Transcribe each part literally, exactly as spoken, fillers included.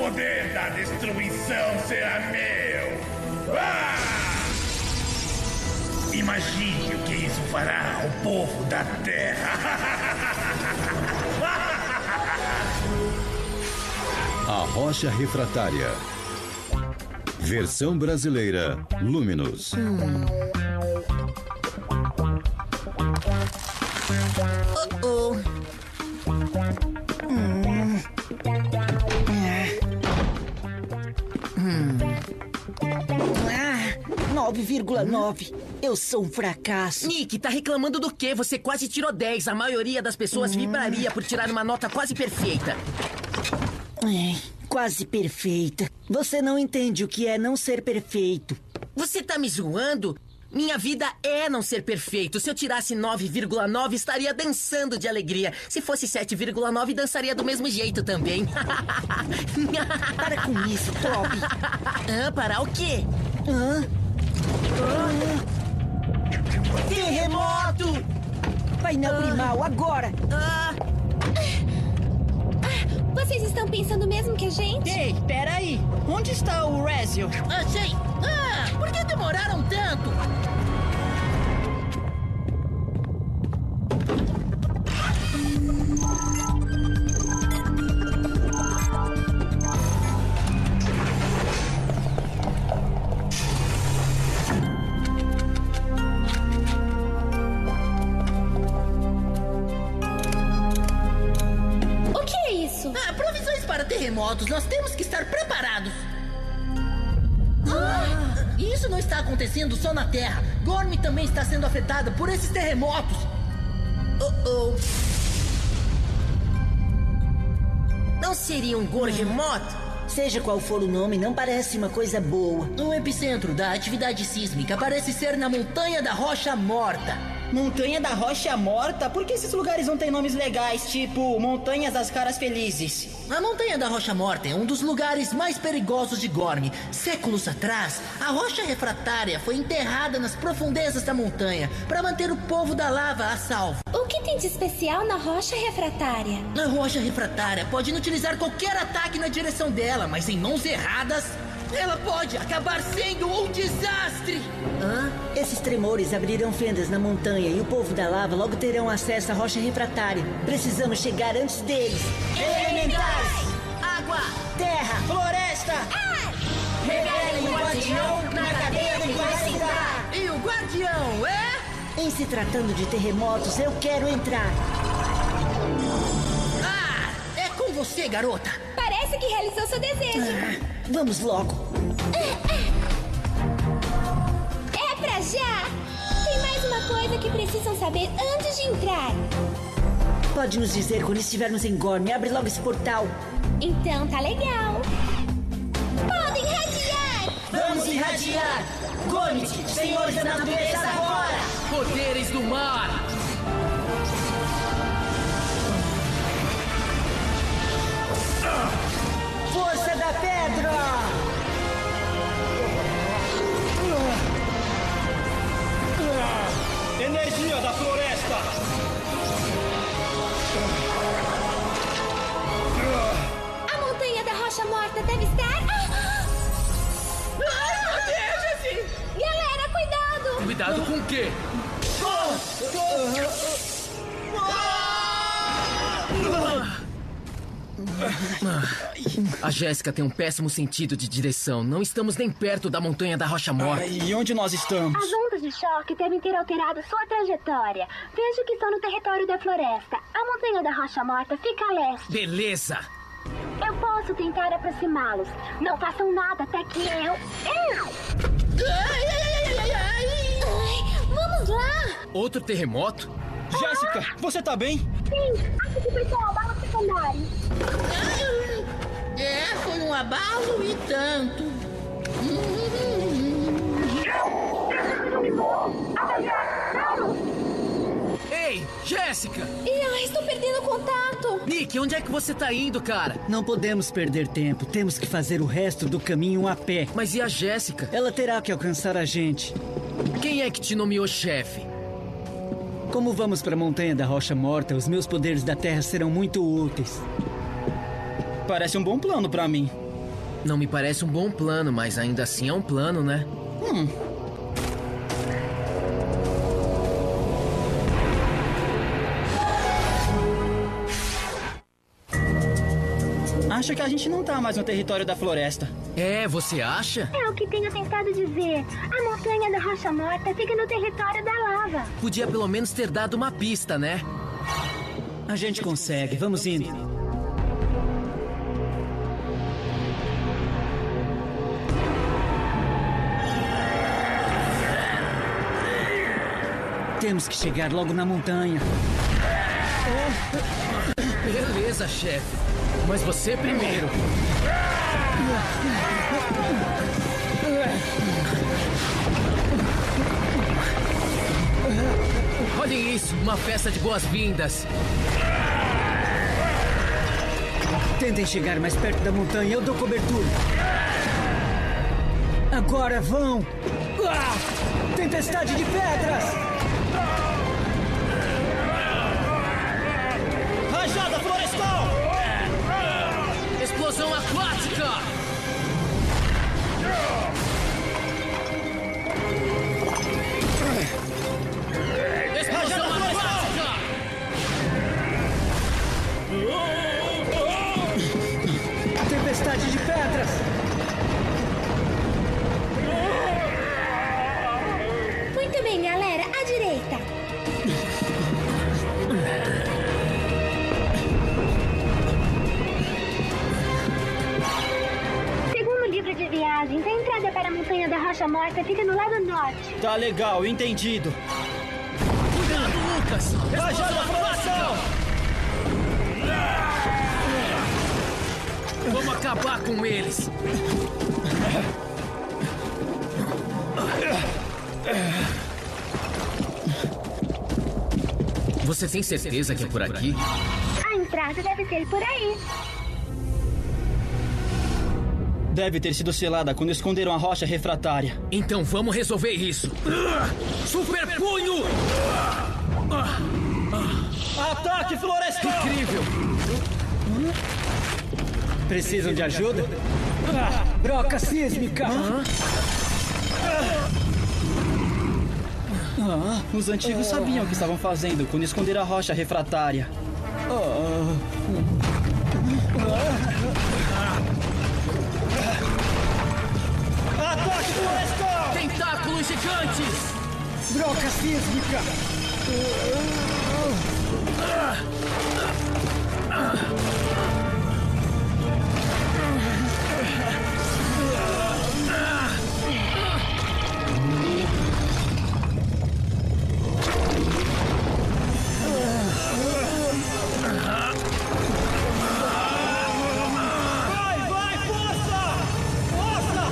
poder da destruição será meu. Ah! Imagine o que isso fará ao povo da Terra. A Rocha Refratária. Versão brasileira, Luminous. Hum. Oh, oh. Hum. Hum. Ah, nove vírgula nove. Eu sou um fracasso. Nick, tá reclamando do quê? Você quase tirou dez. A maioria das pessoas hum. vibraria por tirar uma nota quase perfeita. É, quase perfeita. Você não entende o que é não ser perfeito. Você tá me zoando? Minha vida é não ser perfeito. Se eu tirasse nove vírgula nove, estaria dançando de alegria. Se fosse sete vírgula nove, dançaria do mesmo jeito também. Para com isso, Toby. Ah, parar o quê? Hã? Ah. Terremoto! Painel primal, ah. agora! Ah. Vocês estão pensando mesmo que a gente? Ei, peraí. Onde está o Rezio? Achei! Ah, por que demoraram tanto? Terremotos, nós temos que estar preparados. Ah, e isso não está acontecendo só na Terra. Gorm também está sendo afetada por esses terremotos. Oh, oh. Não seria um Gorremoto? Seja qual for o nome, não parece uma coisa boa. O epicentro da atividade sísmica parece ser na Montanha da Rocha Morta. Montanha da Rocha Morta? Por que esses lugares não têm nomes legais, tipo Montanhas das Caras Felizes? A Montanha da Rocha Morta é um dos lugares mais perigosos de Gorm. Séculos atrás, a rocha refratária foi enterrada nas profundezas da montanha para manter o povo da lava a salvo. O que tem de especial na rocha refratária? A rocha refratária pode inutilizar qualquer ataque na direção dela, mas em mãos erradas, ela pode acabar sendo um desastre! Hã? Esses tremores abrirão fendas na montanha e o povo da lava logo terão acesso à rocha refratária. Precisamos chegar antes deles. Elementais! Água! Terra! Floresta! Ar! Revelem o guardião na cadeia que vai sentar! E o guardião é... Em se tratando de terremotos, eu quero entrar. Ah! É com você, garota! Parece que realizou seu desejo. Ah, vamos logo. É pra já! Tem mais uma coisa que precisam saber antes de entrar. Pode nos dizer quando estivermos em Gorm. Abre logo esse portal. Então tá legal. Podem irradiar! Vamos irradiar! Gormit, senhores da natureza agora! Poderes do mar! Força da pedra! Energia da floresta! A montanha da rocha morta deve estar... Ah! Ai, proteja-se! Galera, cuidado! Cuidado com o quê? A Jéssica tem um péssimo sentido de direção. Não estamos nem perto da Montanha da Rocha Morta. Ah, e onde nós estamos? As ondas de choque devem ter alterado sua trajetória. Vejo que estão no território da floresta. A Montanha da Rocha Morta fica a leste. Beleza! Eu posso tentar aproximá-los. Não façam nada até que eu... Ai, ai, ai, ai. Ai, vamos lá! Outro terremoto? Jéssica, você tá bem? Sim, acho que foi só um abalo secundário. É, foi um abalo e tanto. Ei, Jéssica! Ih, estou perdendo contato. Nick, onde é que você tá indo, cara? Não podemos perder tempo. Temos que fazer o resto do caminho a pé. Mas e a Jéssica? Ela terá que alcançar a gente. Quem é que te nomeou chefe? Como vamos para a Montanha da Rocha Morta, os meus poderes da Terra serão muito úteis. Parece um bom plano pra mim. Não me parece um bom plano, mas ainda assim é um plano, né? Hum. Acho que a gente não tá mais no território da floresta. É, você acha? É o que tenho tentado dizer. A montanha da Rocha Morta fica no território da lava. Podia pelo menos ter dado uma pista, né? A gente consegue, vamos indo. Temos que chegar logo na montanha. Beleza, chefe. Mas você primeiro. Olhem isso, uma festa de boas-vindas. Tentem chegar mais perto da montanha, eu dou cobertura. Agora vão! Ah! Tempestade de pedras! Rajada florestal! Explosão aquática! Explosão aquática! Tempestade de pedras! Muito bem, galera. À direita. Segundo o livro de viagens, a entrada para a montanha da Rocha Morta fica no lado norte. Tá legal, entendido. Cuidado, Lucas! Rajada florestal! Vamos acabar com eles! Você tem certeza que é por aqui? A entrada deve ser por aí. Deve ter sido selada quando esconderam a rocha refratária. Então vamos resolver isso! Super punho! Ataque florestal! Incrível! Precisam de ajuda? Broca sísmica! Ah, os antigos sabiam o que estavam fazendo quando esconderam a rocha refratária. Ataque florestal! Tentáculos gigantes! Broca sísmica! Vai, vai, força! Força!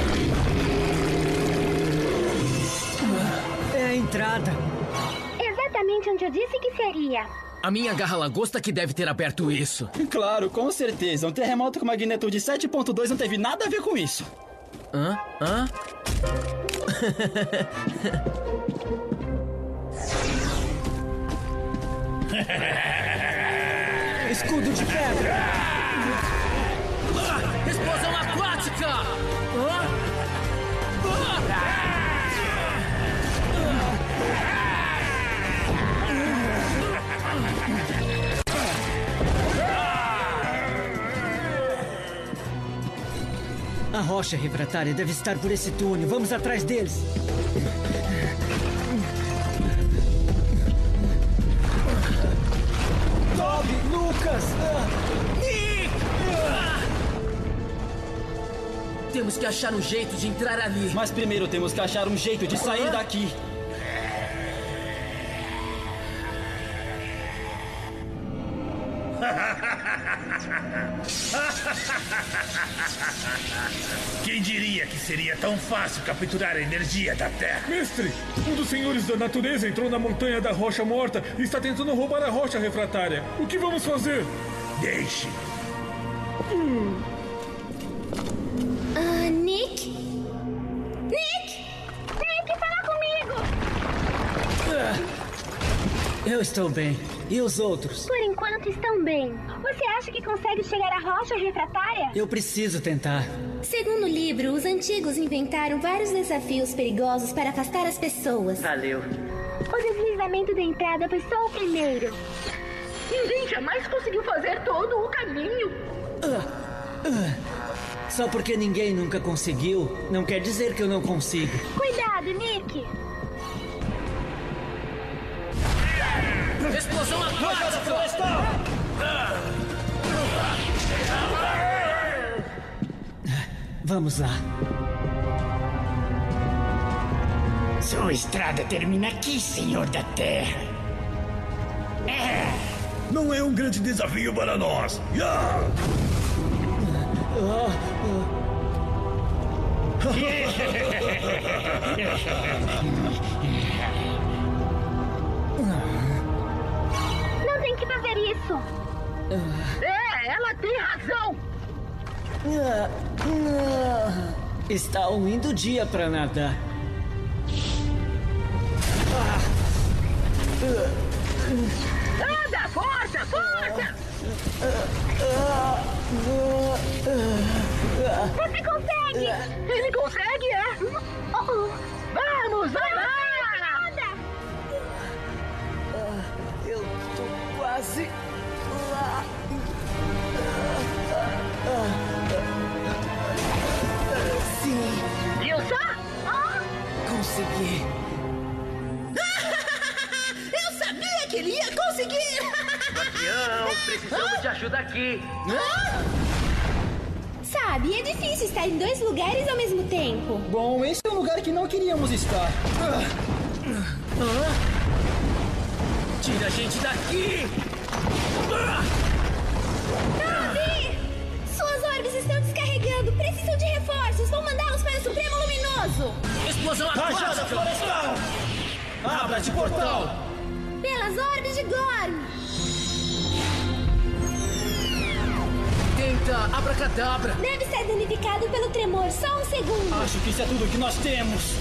É a entrada. Exatamente onde eu disse que seria. A minha garra-lagosta que deve ter aberto isso. Claro, com certeza. Um terremoto com magnitude sete ponto dois não teve nada a ver com isso. Hã? Hã? Escudo de pedra! Explosão aquática! Hã? A rocha refratária deve estar por esse túnel. Vamos atrás deles. Toby, Lucas! Temos que achar um jeito de entrar ali. Mas primeiro temos que achar um jeito de sair daqui. Quem diria que seria tão fácil capturar a energia da Terra? Mestre, um dos senhores da natureza entrou na montanha da Rocha Morta e está tentando roubar a rocha refratária. O que vamos fazer? Deixe. Hum. Ah, Nick? Nick! Nick, fala comigo! Eu estou bem. E os outros? Por enquanto enquanto estão bem. Você acha que consegue chegar à rocha refratária? Eu preciso tentar. Segundo o livro, os antigos inventaram vários desafios perigosos para afastar as pessoas. Valeu. O deslizamento da entrada foi só o primeiro. Ninguém jamais conseguiu fazer todo o caminho. Uh, uh. Só porque ninguém nunca conseguiu, não quer dizer que eu não consigo. Cuidado, Nick! Explosão aquática! Vamos lá. Sua estrada termina aqui, Senhor da Terra. É. Não é um grande desafio para nós. Yeah! Não tem que fazer isso. É, ela tem razão. Está um lindo dia para nadar. Nada, força, força! Você consegue! Ele consegue, é? Oh. Vamos, vai lá! Eu tô quase lá. Sim. Viu só? Consegui. Eu sabia que ele ia conseguir! Campeão, precisamos de ajuda aqui. Sabe, é difícil estar em dois lugares ao mesmo tempo. Bom, esse é um lugar que não queríamos estar. Tira a gente daqui! Davi! Suas orbes estão descarregando. Precisam de reforços. Vou mandá-los para o Supremo Luminoso. Explosão Rajada florestal! Abra de portal! Pelas orbes de Gorm. Tenta, abracadabra. Deve ser danificado pelo tremor. Só um segundo. Acho que isso é tudo que nós temos.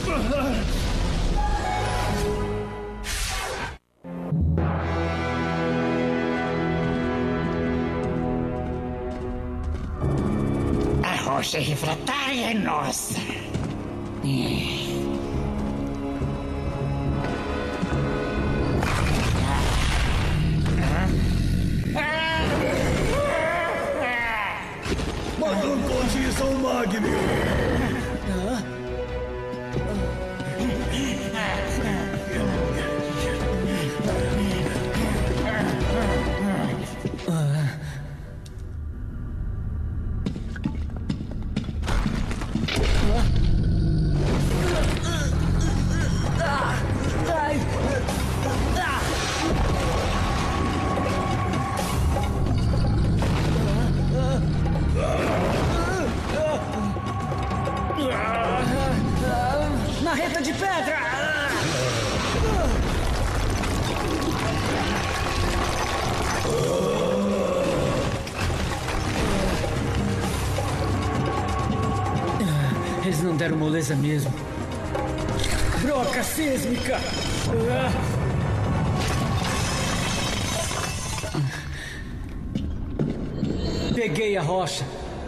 A rocha refratária é nossa. Mandou condição, Magno. Marreta de pedra! Eles não deram moleza mesmo. Broca sísmica! Peguei a rocha.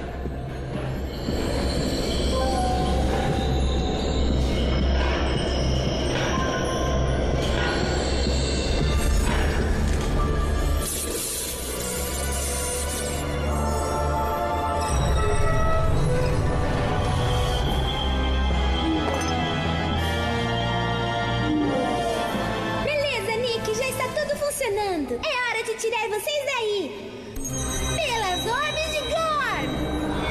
Beleza, Nick. Já está tudo funcionando. É hora de tirar vocês daí. Pelas orbes de Gorm.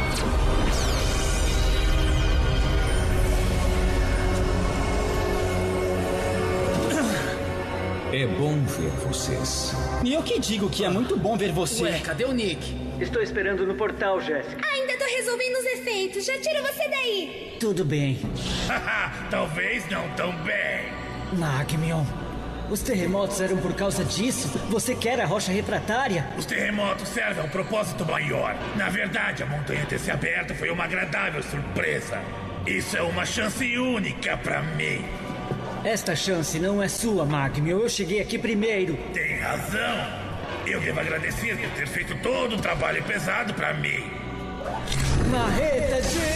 É bom ver vocês. E eu que digo que é muito bom ver você. Ué, cadê o Nick? Estou esperando no portal, Jéssica. Ainda tô resolvendo os efeitos. Já tiro você daí. Tudo bem. Talvez não tão bem. Magmion, os terremotos eram por causa disso? Você quer a rocha refratária? Os terremotos servem a um propósito maior. Na verdade, a montanha ter se aberto foi uma agradável surpresa. Isso é uma chance única pra mim. Esta chance não é sua, Magmion. Eu cheguei aqui primeiro. Tem razão. Eu devo agradecer por ter feito todo o trabalho pesado pra mim. Marreta de...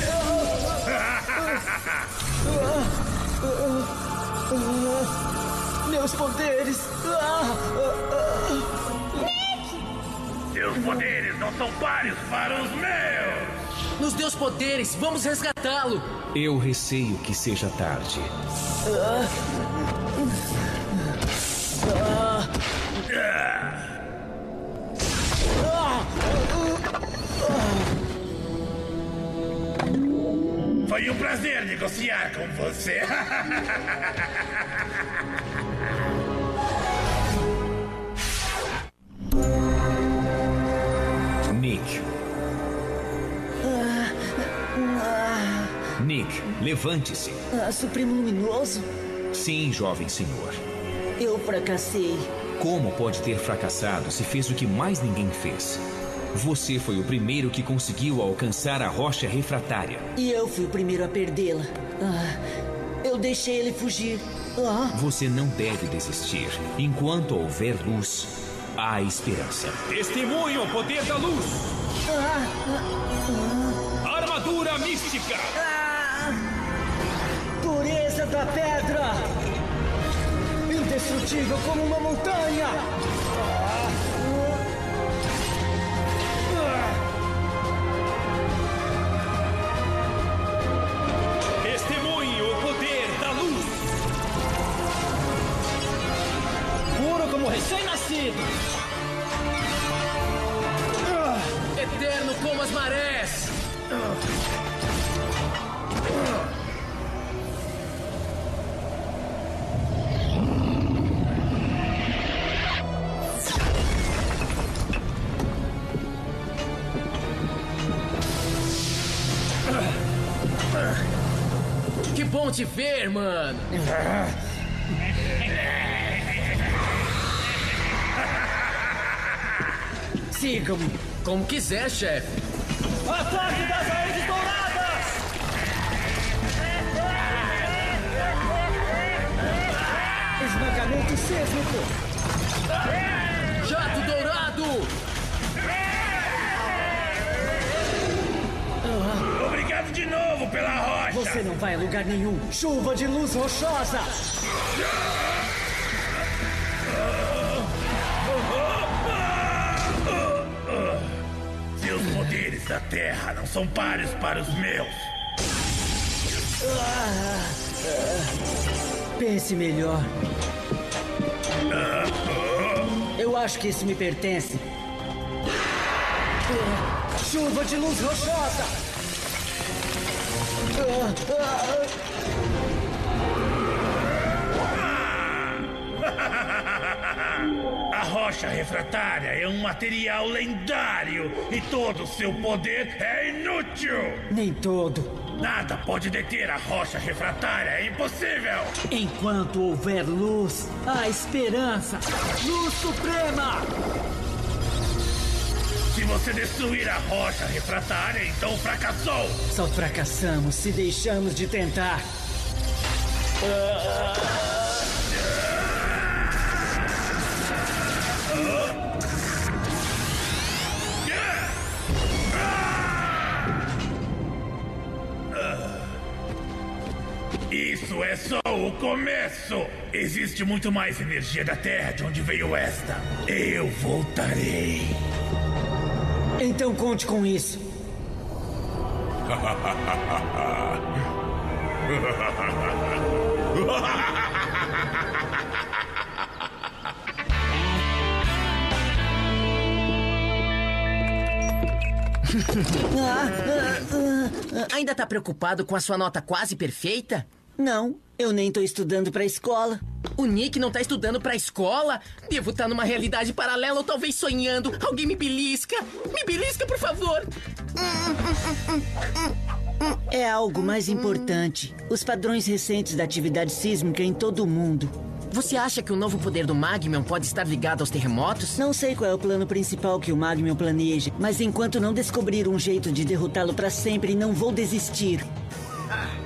Meus poderes! Nick! Seus poderes não são páreos para os meus! Nos dê os poderes, vamos resgatá-lo! Eu receio que seja tarde. Foi um prazer negociar com você. Nick. Nick, levante-se. Ah, Supremo Luminoso? Sim, jovem senhor. Eu fracassei. Como pode ter fracassado se fez o que mais ninguém fez? Você foi o primeiro que conseguiu alcançar a rocha refratária. E eu fui o primeiro a perdê-la. Ah, eu deixei ele fugir. Ah. Você não deve desistir. Enquanto houver luz, há esperança. Testemunho o poder da luz. Ah, ah, ah. Armadura mística. Ah. Pureza da pedra. Indestrutível como uma montanha. Ah. Testemunhe o poder da luz. Puro como recém-nascido. Eterno como as marés. Que bom te ver, mano. Sigam-me. Como quiser, chefe. Ataque das raízes douradas! Esmagamento sísmico. Jato dourado. Obrigado de novo pela rocha. Você não vai a lugar nenhum. Chuva de luz rochosa. Seus poderes da Terra não são páreos para os meus. Pense melhor. Eu acho que isso me pertence. Chuva de luz rochosa. A rocha refratária é um material lendário e todo o seu poder é inútil. Nem todo. Nada pode deter a rocha refratária, é impossível. Enquanto houver luz, há esperança. Luz suprema. Se você destruir a rocha refratária, então fracassou. Só fracassamos se deixamos de tentar. Isso é só o começo. Existe muito mais energia da Terra de onde veio esta. Eu voltarei. Então conte com isso. Ainda tá preocupado com a sua nota quase perfeita? Não, eu nem tô estudando pra escola. O Nick não tá estudando pra escola? Devo estar numa realidade paralela ou talvez sonhando. Alguém me belisca. Me belisca, por favor. É algo mais importante. Os padrões recentes da atividade sísmica em todo o mundo. Você acha que o novo poder do Magmion pode estar ligado aos terremotos? Não sei qual é o plano principal que o Magmion planeja, mas enquanto não descobrir um jeito de derrotá-lo pra sempre, não vou desistir.